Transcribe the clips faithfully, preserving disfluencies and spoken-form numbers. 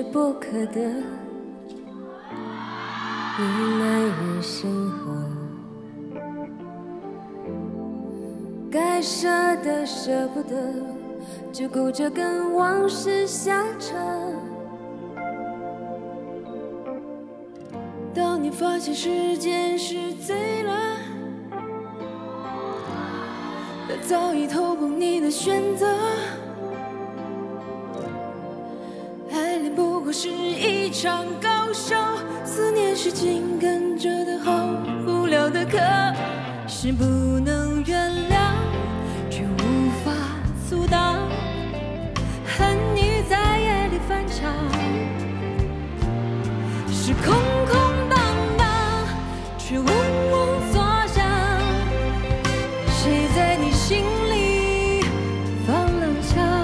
不可得，你耐人生活。该舍的舍不得，只顾着跟往事瞎扯。当你发现时间是最乱，它早已偷空你的选择。爱恋不过是一场高手，思念是紧跟着的好无聊的课，是不能原谅，却无法阻挡，恨你在夜里翻唱，是空空荡荡，却嗡嗡作响，谁在你心里放冷枪？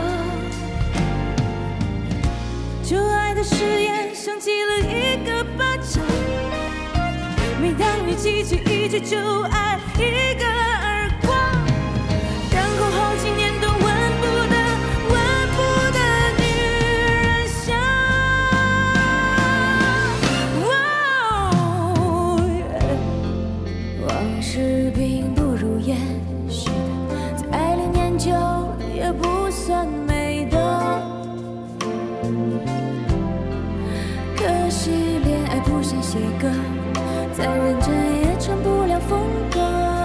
旧爱的誓言响起了一个巴掌，每当你记起一句旧爱，一个耳光，然后好几年都闻不得闻不得女人香。哦，往事并不如烟，是的，再爱恋念久也不算美德。可惜恋爱不像写歌，再认真也成不了风格。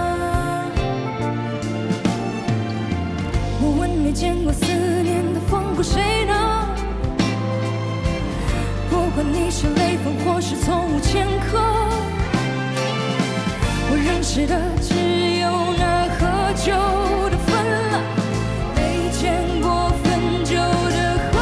我问没见过思念的风过谁呢？不管你是雷锋或是从无前科，我认识的只有那喝酒的分了，没见过分酒的喝。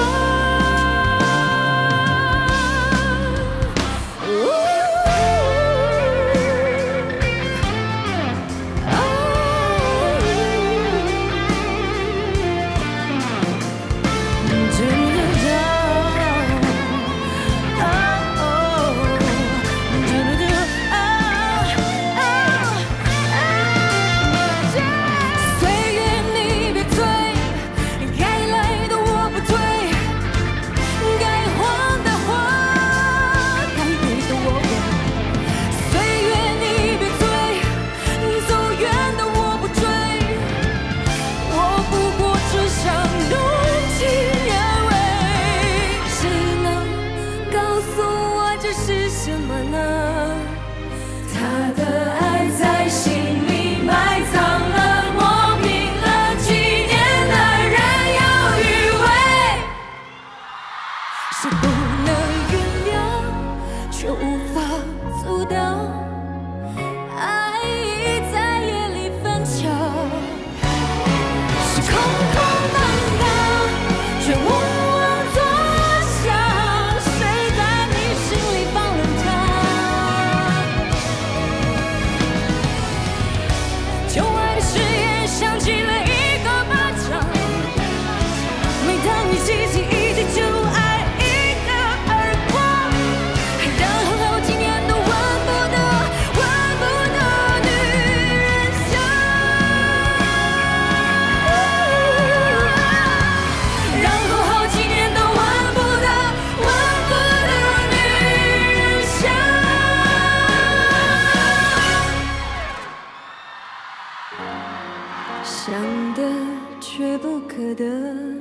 想得却不可得，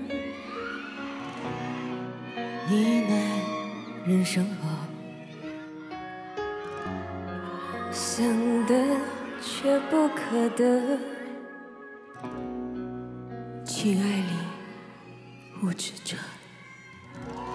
你奈人生何？想得却不可得，情爱里无知者。